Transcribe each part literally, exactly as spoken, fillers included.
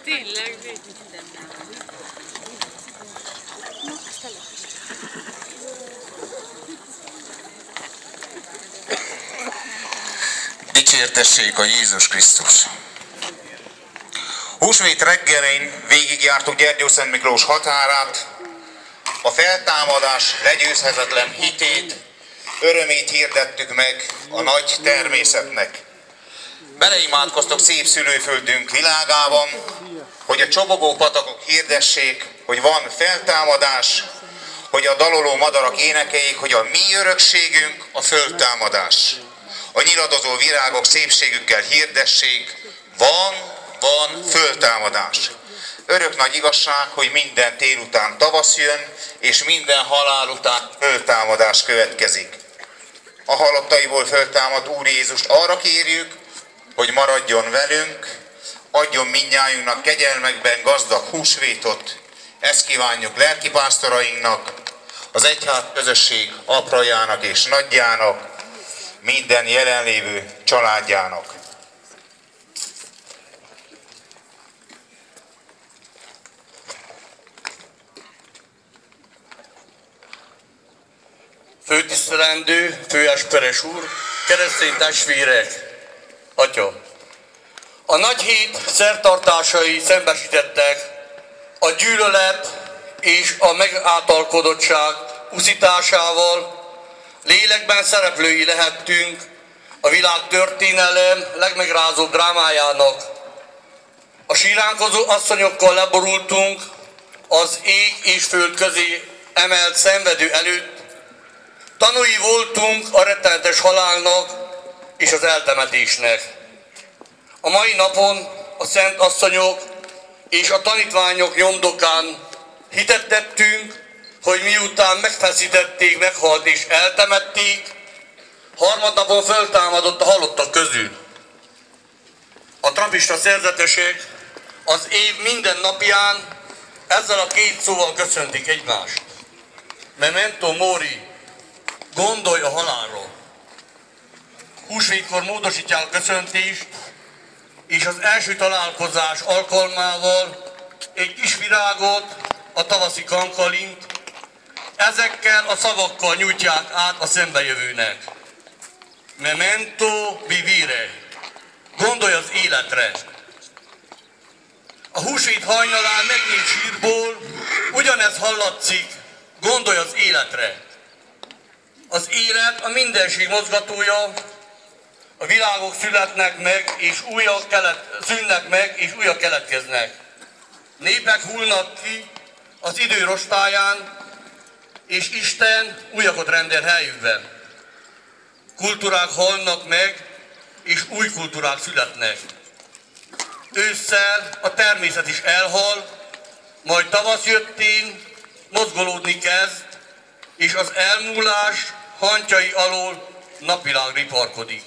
Tényleg. Dicsértessék a Jézus Krisztus! Húsvét reggelén végigjártuk Gyergyószent Miklós határát, a feltámadás legyőzhetetlen hitét, örömét hirdettük meg a nagy természetnek. Beleimádkoztok szép szülőföldünk világában, hogy a csobogó patakok hirdessék, hogy van feltámadás, hogy a daloló madarak énekeljék, hogy a mi örökségünk a föltámadás. A nyiladozó virágok szépségükkel hirdessék, van, van föltámadás. Örök nagy igazság, hogy minden tél után tavasz jön, és minden halál után föltámadás következik. A halottaiból föltámadt Úr Jézust arra kérjük, hogy maradjon velünk, adjon mindnyájunknak kegyelmekben gazdag húsvétot. Ezt kívánjuk lelkipásztorainknak, az egyház közösség aprajának és nagyjának, minden jelenlévő családjának. Főtisztelendő, főesperes úr, keresztény testvérek, atya! A nagy hét szertartásai szembesítettek a gyűlölet és a megáltalkodottság uszításával, lélekben szereplői lehettünk a világ történelem legmegrázóbb drámájának. A síránkozó asszonyokkal leborultunk az ég és föld közé emelt szenvedő előtt, tanúi voltunk a rettenetes halálnak és az eltemetésnek. A mai napon a szent asszonyok és a tanítványok nyomdokán hitet tettünk, hogy miután megfeszítették, meghalt és eltemették, harmadnapon föltámadott a halottak közül. A trapista szerzetesek az év minden napján ezzel a két szóval köszöntik egymást. Memento mori, gondolj a halálról. Húsvétkor módosítják a köszöntést, és az első találkozás alkalmával egy kis virágot, a tavaszi kankalint, ezekkel a szavakkal nyújtják át a szembejövőnek. Memento vivire, gondolj az életre. A húsvét hajnalán megnyílt sírból ugyanez hallatszik, gondolj az életre. Az élet a mindenség mozgatója, a világok születnek meg, és újak kelet, szűnnek meg, és újak keletkeznek. Népek hullnak ki az idő rostáján, és Isten újakat rendel helyükben. Kultúrák halnak meg, és új kultúrák születnek. Ősszel a természet is elhal, majd tavasz jöttén mozgolódni kezd, és az elmúlás hantjai alól napvilág riparkodik.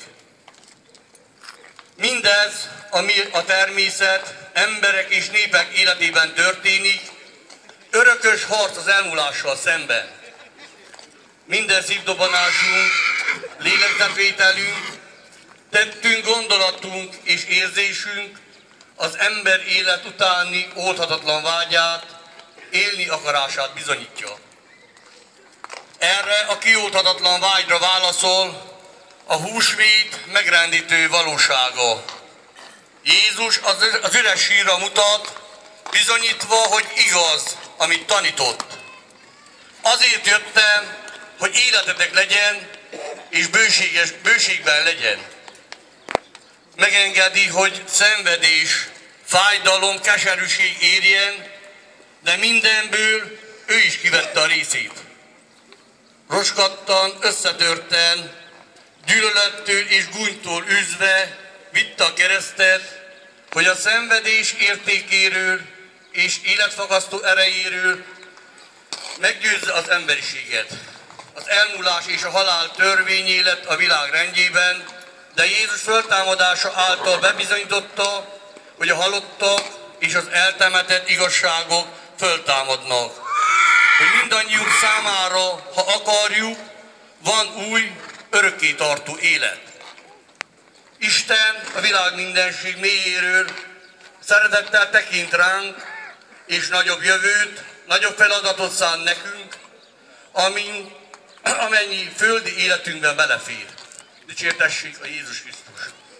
Mindez, ami a természet, emberek és népek életében történik, örökös harc az elmúlással szemben. Minden szívdobbanásunk, lélegzetvételünk, tettünk, gondolatunk és érzésünk az ember élet utáni oldhatatlan vágyát, élni akarását bizonyítja. Erre a kioldhatatlan vágyra válaszol a húsvét megrendítő valósága. Jézus az üres sírra mutat, bizonyítva, hogy igaz, amit tanított. Azért jöttem, hogy életetek legyen, és bőséges, bőségben legyen. Megengedi, hogy szenvedés, fájdalom, keserűség érjen, de mindenből ő is kivette a részét. Roskadtan, összetörten, gyűlölettől és gúnytól űzve vitte a keresztet, hogy a szenvedés értékéről és életfagasztó erejéről meggyőzze az emberiséget. Az elmúlás és a halál törvényé lett a világ rendjében, de Jézus föltámadása által bebizonyította, hogy a halottak és az eltemetett igazságok föltámadnak. Hogy mindannyiunk számára, ha akarjuk, van új, örökké tartó élet. Isten a világ mindenség mélyéről szeretettel tekint ránk, és nagyobb jövőt, nagyobb feladatot szán nekünk, amin, amennyi földi életünkben belefér. Dicsértessék a Jézus Krisztus!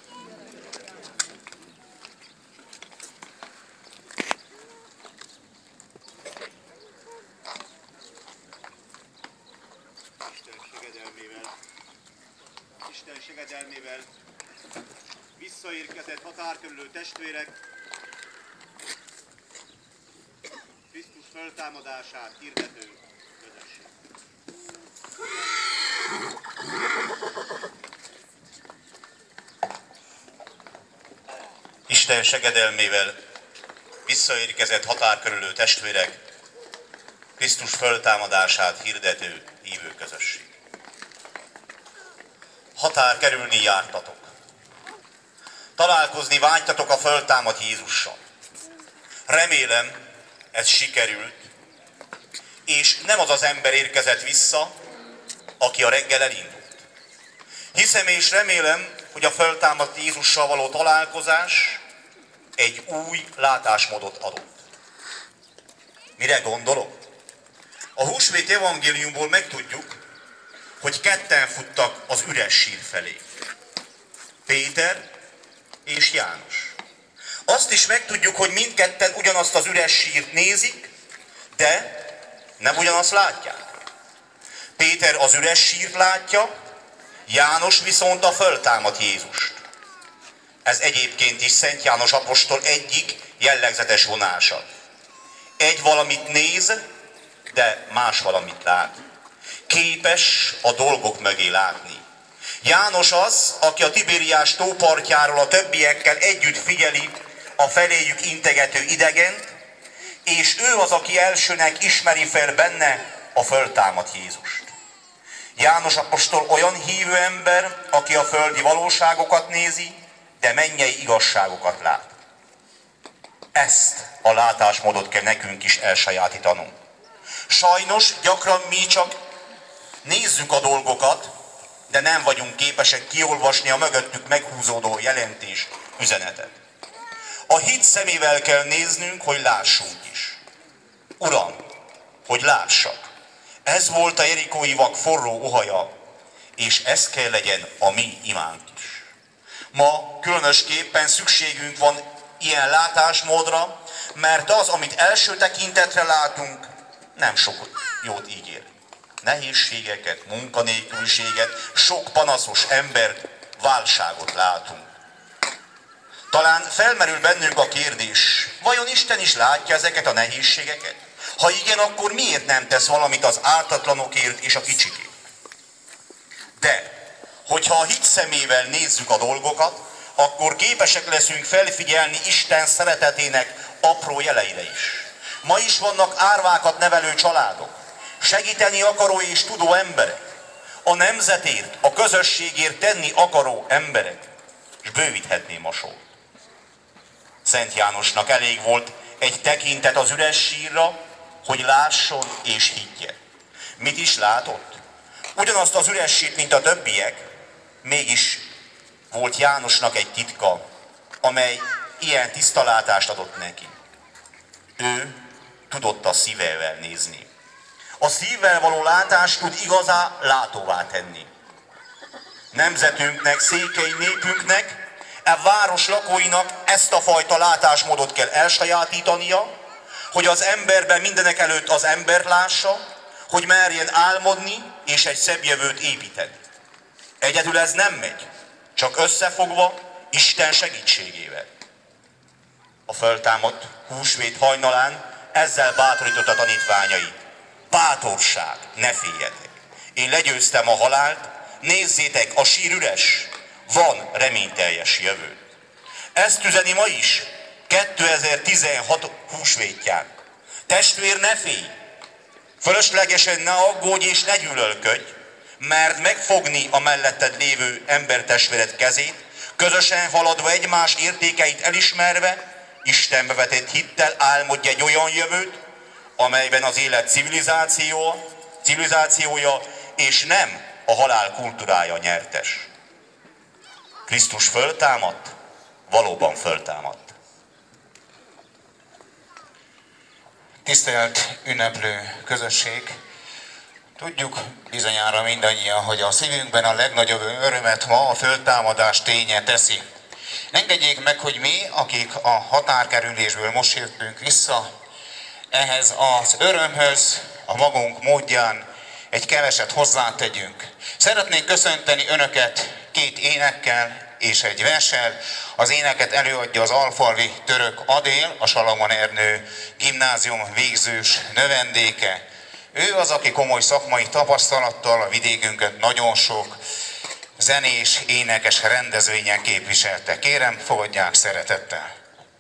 Isten segedelmével visszaérkezett határkörülő testvérek Krisztus föltámadását hirdető közösség. Isten segedelmével visszaérkezett határkörülő testvérek Krisztus föltámadását hirdető hívő közösség. Határ kerülni jártatok. Találkozni vágytatok a föltámadt Jézussal. Remélem, ez sikerült, és nem az az ember érkezett vissza, aki a reggel elindult. Hiszem és remélem, hogy a föltámadt Jézussal való találkozás egy új látásmódot adott. Mire gondolok? A húsvét evangéliumból megtudjuk, hogy ketten futtak az üres sír felé. Péter és János. Azt is megtudjuk, hogy mindketten ugyanazt az üres sírt nézik, de nem ugyanazt látják. Péter az üres sírt látja, János viszont a föltámadt Jézust. Ez egyébként is Szent János apostol egyik jellegzetes vonása. Egy valamit néz, de más valamit lát. Képes a dolgok mögé látni. János az, aki a Tibériás tó partjáról a többiekkel együtt figyeli a feléjük integető idegent, és ő az, aki elsőnek ismeri fel benne a föltámadt Jézust. János apostol olyan hívő ember, aki a földi valóságokat nézi, de mennyei igazságokat lát. Ezt a látásmódot kell nekünk is elsajátítanunk. Sajnos gyakran mi csak nézzük a dolgokat, de nem vagyunk képesek kiolvasni a mögöttük meghúzódó jelentés, üzenetet. A hit szemével kell néznünk, hogy lássunk is. Uram, hogy lássak. Ez volt a jerikói vak forró ohaja, és ez kell legyen a mi imánk is. Ma különösképpen szükségünk van ilyen látásmódra, mert az, amit első tekintetre látunk, nem sok jót ígér. Nehézségeket, munkanélküliséget, sok panaszos embert, válságot látunk. Talán felmerül bennünk a kérdés, vajon Isten is látja ezeket a nehézségeket? Ha igen, akkor miért nem tesz valamit az ártatlanokért és a kicsikért? De, hogyha a hit szemével nézzük a dolgokat, akkor képesek leszünk felfigyelni Isten szeretetének apró jeleire is. Ma is vannak árvákat nevelő családok, segíteni akaró és tudó emberek, a nemzetért, a közösségért tenni akaró emberek, és bővíthetném a sort. Szent Jánosnak elég volt egy tekintet az üres sírra, hogy lásson és higgye. Mit is látott? Ugyanazt az üres sírt, mint a többiek, mégis volt Jánosnak egy titka, amely ilyen tisztalátást adott neki. Ő tudott a szívével nézni. A szívvel való látás tud igazá látóvá tenni. Nemzetünknek, székely népünknek, e város lakóinak ezt a fajta látásmódot kell elsajátítania, hogy az emberben mindenek előtt az ember lássa, hogy merjen álmodni és egy szebb jövőt építeni. Egyedül ez nem megy, csak összefogva Isten segítségével. A föltámadt húsvét hajnalán ezzel bátorította tanítványait. Bátorság, ne féljetek! Én legyőztem a halált, nézzétek, a sír üres, van reményteljes jövő. Ezt üzeni ma is, kétezer-tizenhat húsvétján. Testvér, ne félj! Fölöslegesen ne aggódj és ne gyűlölködj, mert megfogni a melletted lévő embertestvéred kezét, közösen haladva egymás értékeit elismerve, Istenbe vetett hittel álmodj egy olyan jövőt, amelyben az élet civilizáció, civilizációja és nem a halál kultúrája nyertes. Krisztus föltámadt, valóban föltámadt. Tisztelt ünneplő közösség! Tudjuk bizonyára mindannyian, hogy a szívünkben a legnagyobb örömet ma a földtámadás ténye teszi. Engedjék meg, hogy mi, akik a határkerülésből most jöttünk vissza, ehhez az örömhöz a magunk módján egy keveset hozzátegyünk. Szeretnénk köszönteni Önöket két énekkel és egy verssel. Az éneket előadja az alfalvi Török Adél, a Salamon Ernő gimnázium végzős növendéke. Ő az, aki komoly szakmai tapasztalattal a vidékünket nagyon sok zenés, énekes rendezvényen képviselte. Kérem, fogadják szeretettel!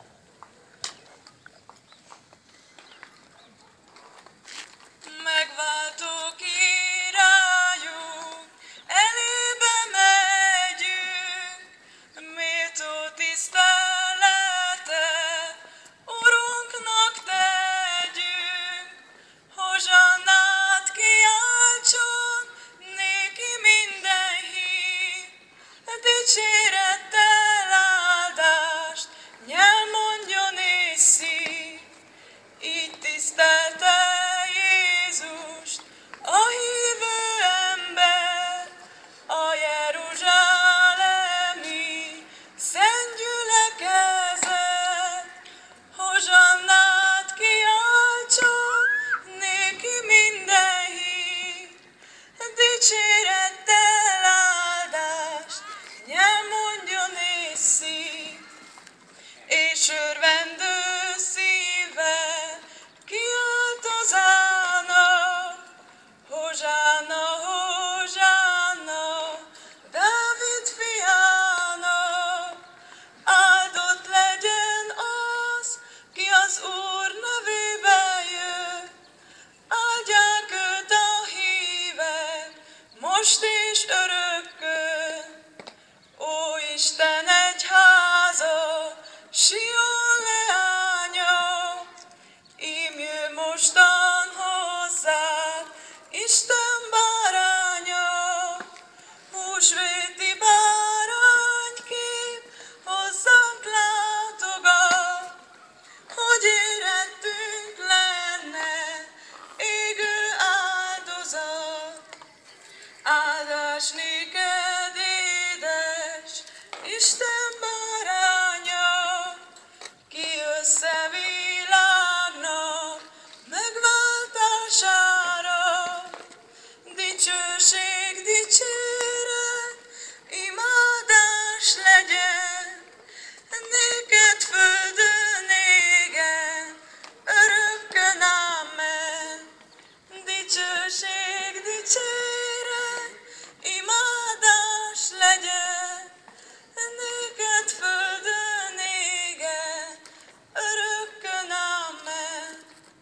Megváltó királyunk, elébe megyünk, méltó tiszteletet Urunknak tegyünk. Hozsannát kiáltson néki minden hív, dicsérettel áldást nyel mondjon és szív. Így tisztelte Jézust a hívő ember, a jeruzsálemi szent gyülekezet. Hozsannát kiáltson néki minden hív, dicsérettel áldást nyel mondjon és szív. És örvendő szívvel kiáltozának, Hozsánna, Hozsánna, Dávid fiának. Áldott legyen az, ki az Úr nevébe jön, áldják őt a hívek, most és örökkön. Ó Isten egyháza, Sion leánya, ím jön mostan hozzád, Isten báránya. Húsvéti báránykép hozzánk látogat, hogy érettünk lenne égő áldozat. Áldás néked, édes Isten báránya, ki összevilágnak megváltására. Dicsőség, dicséret, imádás legyen néked földön égen, örökkön ámen. Dicsőség, dicséret, imádás legyen néked földön égen, örökkön ámen.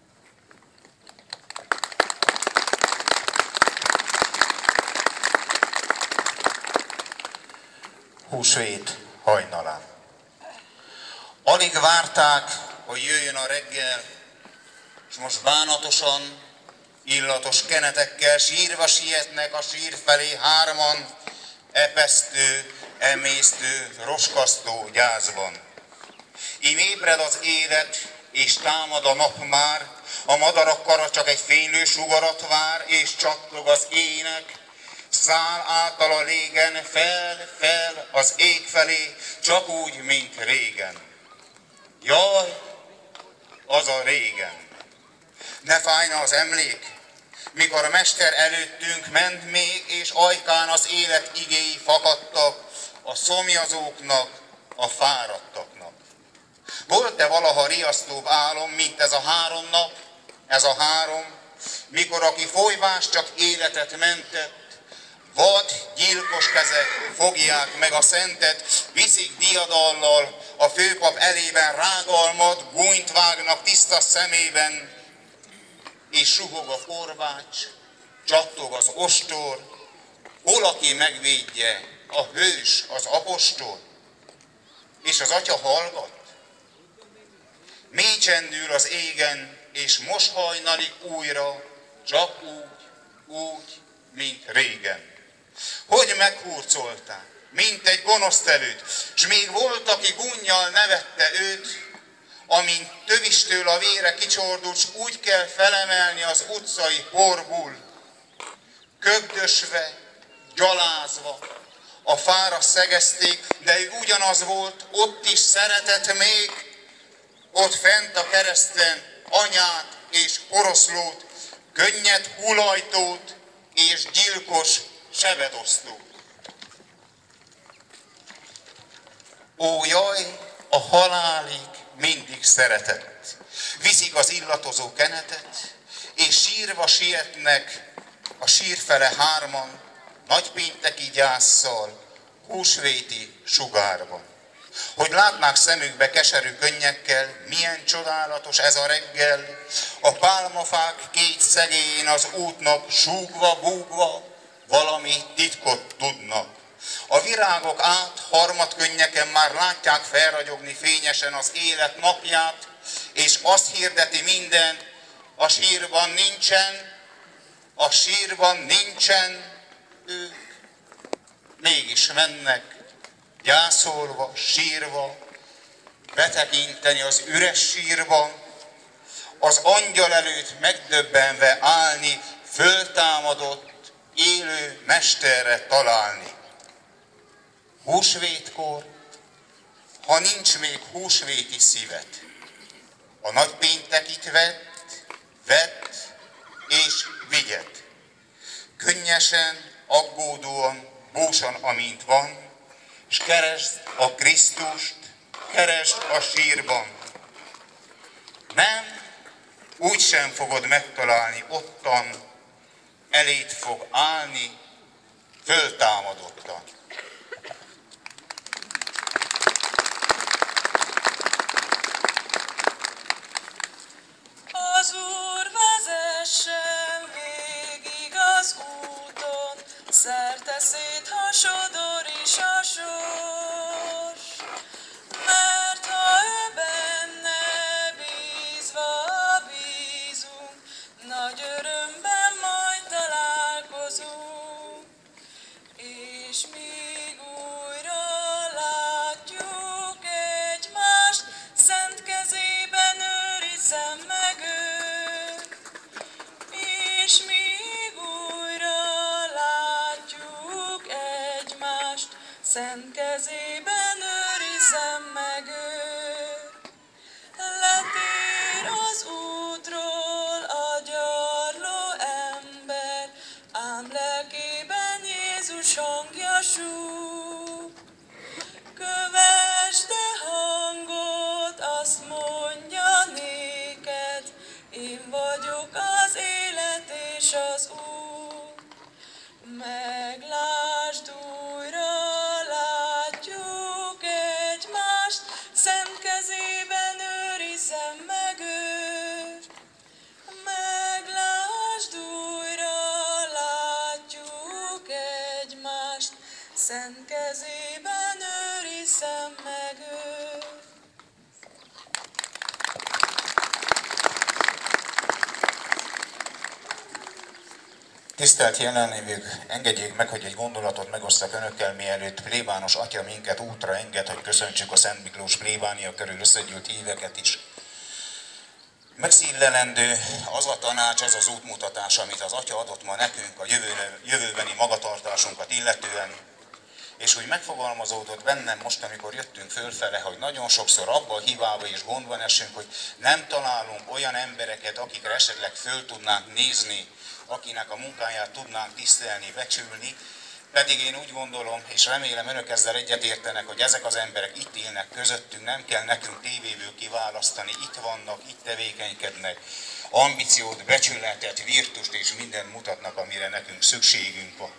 Húsvét hajnalán. Alig várták, hogy jöjjön a reggel, és most bánatosan, illatos kenetekkel sírva sietnek a sír felé hárman, epesztő, emésztő, roskasztó gyászban. Ím ébred az élet, és támad a nap már, a madarak kara csak egy fénylő sugarat vár, és csattog az ének, száll által a légen, fel, fel az ég felé, csak úgy, mint régen. Jaj, az a régen! Ne fájna az emlék, mikor a mester előttünk ment még, és ajkán az élet igéi fakadtak a szomjazóknak, a fáradtaknak. Volt-e valaha riasztóbb álom, mint ez a három nap, ez a három, mikor aki folyvás csak életet mentett, vad, gyilkos kezek fogják meg a szentet, viszik diadallal, a főpap elében rágalmat, gúnyt vágnak tiszta szemében, és suhog a korbács, csattog az ostor, hol aki megvédje, a hős, az apostol, és az atya hallgat. Mély csendül az égen, és most hajnalik újra, csak úgy, úgy, mint régen. Hogy meghurcolták, mint egy gonosztelőt, s még volt, aki gunnyal nevette őt, amint tövistől a vére kicsordult, s úgy kell felemelni az utcai porból, köbdösve, gyalázva, a fára szegezték, de ő ugyanaz volt, ott is szeretett még, ott fent a kereszten anyát és oroszlót, könnyed hulajtót és gyilkos sebedosztót. Ó, jaj, a halálig mindig szeretett. Viszik az illatozó kenetet, és sírva sietnek a sírfele hárman, nagypénteki gyásszal, húsvéti sugárban. Hogy látnák szemükbe keserű könnyekkel, milyen csodálatos ez a reggel, a pálmafák két szegélyén az útnak súgva, búgva, valami titkot tudnak. A virágok át harmadkönnyeken már látják felragyogni fényesen az élet napját, és azt hirdeti minden, a sírban nincsen, a sírban nincsen, ők mégis mennek, gyászolva, sírva, betekinteni az üres sírban, az angyal előtt megdöbbenve állni, föltámadott, élő mesterre találni. Húsvétkor, ha nincs még húsvéti szívet, a nagypéntekit vett, vett és vigyed. Könnyesen, aggódóan, búsan, amint van, és keresd a Krisztust, keresd a sírban. Nem, úgy sem fogod megtalálni ottan, eléd fog állni, föltámadottan. Az Úr vezessen végig az úton, szerte széthasodor is a sors. Mert ha ő benne bízva bízunk, nagy örömben majd találkozunk. És míg újra látjuk egymást, szent kezében őrizzem meg őt. És míg újra látjuk egymást, szent kezében őrizzem meg őt. Letér az útról a gyarló ember, ám lelkében Jézus hangja súg. Kövesd a hangot, azt mondja néked, én vagyok az élet és az út. Meglásd újra, látjuk egymást, szent kezében őrizzem meg őt. Meglásd újra, látjuk egymást, szent kezében őrizzem meg őt. Tisztelt jelenlévők, engedjék meg, hogy egy gondolatot megosztak önökkel, mielőtt plébános atya minket útra enged, hogy köszöntsük a Szent Miklós plébánia körül összegyűlt híveket is. Megszívlelendő az a tanács, az az útmutatás, amit az atya adott ma nekünk a jövő, jövőbeni magatartásunkat illetően, és úgy megfogalmazódott bennem most, amikor jöttünk fölfele, hogy nagyon sokszor abba a hibába és gondban esünk, hogy nem találunk olyan embereket, akikre esetleg föl tudnánk nézni, akinek a munkáját tudnánk tisztelni, becsülni, pedig én úgy gondolom, és remélem önök ezzel egyetértenek, hogy ezek az emberek itt élnek közöttünk, nem kell nekünk tévéből kiválasztani, itt vannak, itt tevékenykednek, ambíciót, becsületet, virtust és mindent mutatnak, amire nekünk szükségünk van.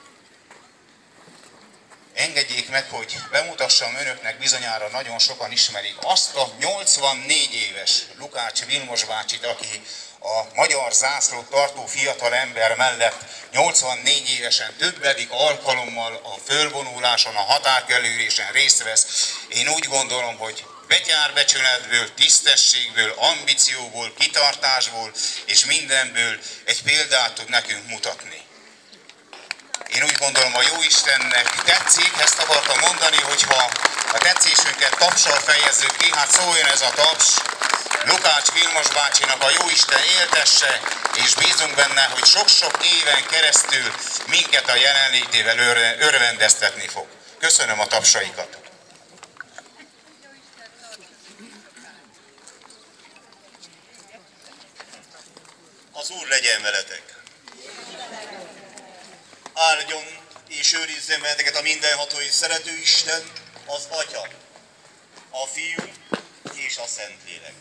Engedjék meg, hogy bemutassam önöknek, bizonyára nagyon sokan ismerik azt a nyolcvannégy éves Lukács Vilmos bácsit, aki a magyar zászlót tartó fiatal ember mellett nyolcvannégy évesen többedik alkalommal a fölvonuláson, a határkelőrésen részt vesz. Én úgy gondolom, hogy betyárbecsületből, tisztességből, ambícióból, kitartásból és mindenből egy példát tud nekünk mutatni. Én úgy gondolom, a Jóistennek tetszik, ezt akartam mondani, hogyha a tetszésünket tapssal fejezzük ki, hát szóljon ez a taps. Lukács Vilmos bácsinak a Jóisten éltesse, és bízunk benne, hogy sok-sok éven keresztül minket a jelenlétével örvendeztetni fog. Köszönöm a tapsaikat! Az Úr legyen veletek! Áldjon és őrizzen benneteket a mindenható és szerető Isten, az Atya, a Fiú és a Szentlélek.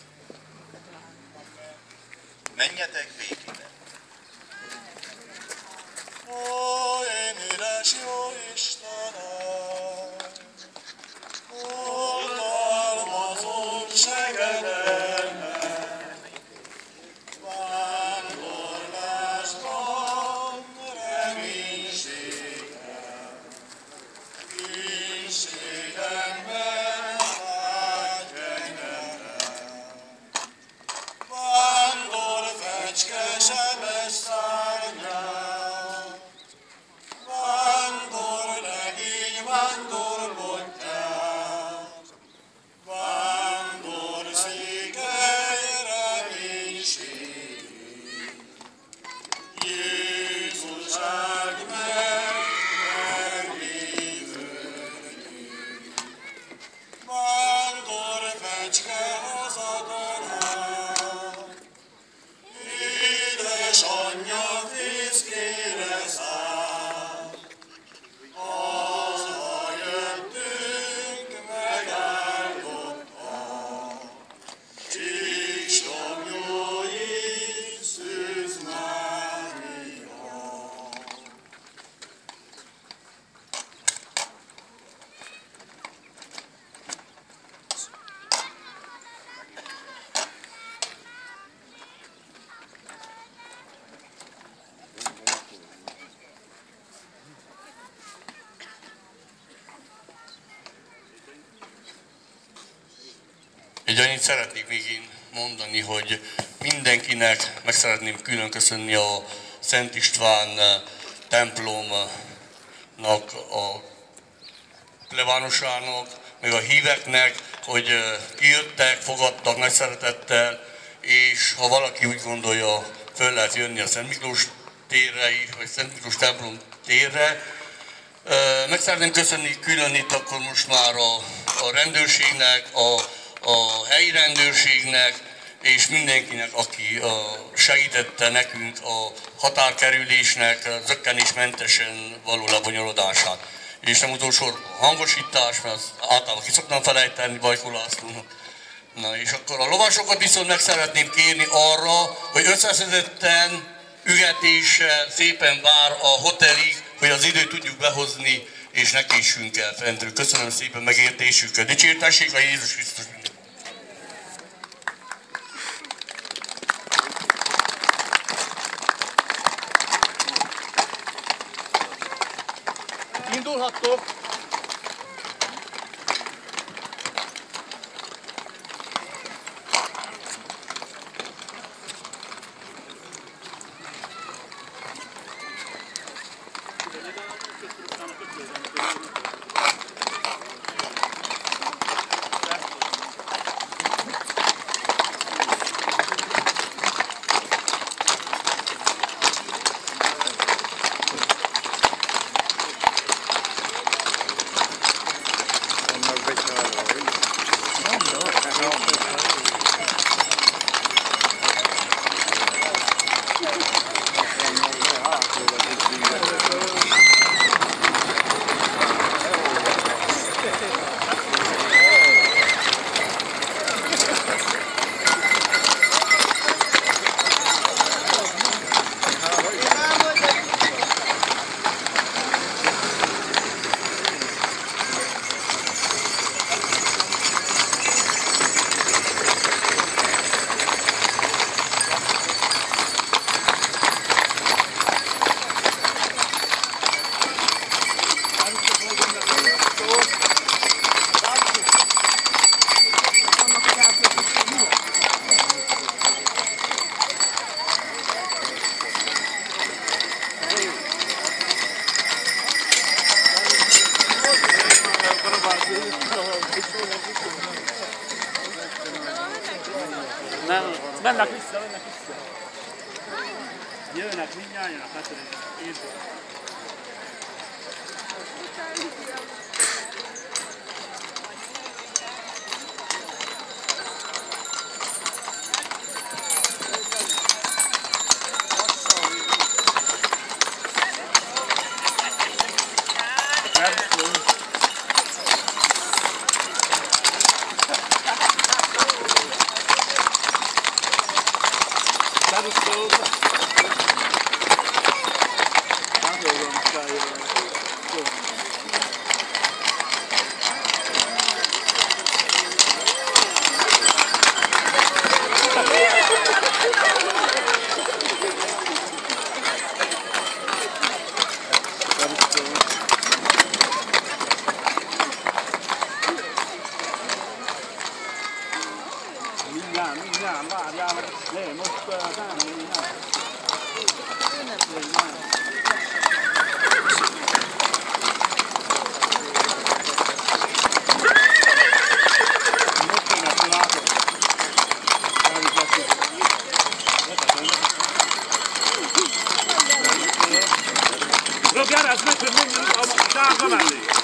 Menjetek békében! Ó, én édes jó Istenem, oltalmazom segedemet, vándorlásban reménységem, kínségemben vágy kenyerem, vándor fecske sebes szárnyám, vándor legény, vándor bottyám, vándor székely reménység. Jézus áld meg, megvédőni, vándor fecske hazadarál, édes anyja fészkére száll, haza jöttünk megáldotta, csíksomjói Szűz Mária. Egy annyit szeretnék még én mondani, hogy mindenkinek meg szeretném külön köszönni a Szent István templomnak, a plebánosának, meg a híveknek, hogy kijöttek, fogadtak nagy szeretettel, és ha valaki úgy gondolja, föl lehet jönni a Szent Miklós térre is, vagy Szent Miklós templom térre. Meg szeretném köszönni külön itt akkor most már a, a rendőrségnek, a, a helyi rendőrségnek, és mindenkinek, aki a, segítette nekünk a határkerülésnek zökkenésmentesen való lebonyolódását. És nem utolsó a hangosítás, mert az általában ki szoktam felejteni Bajkó Lászlónak. Na és akkor a lovasokat viszont meg szeretném kérni arra, hogy összeszedetten, ügetéssel szépen vár a hotelig, hogy az időt tudjuk behozni, és ne késsünk el fentről. Köszönöm szépen megértésüket. Dicsértessék a Jézus Krisztus minden. Indulhattok! mennek vissza, mennek vissza. Jönnek, mindjárt jönnek, hát én. Mindjárt, mindjárt, várjál, ne, most nem, mindjárt. Gyere, ez meg, hogy mondjuk a sárga mellé!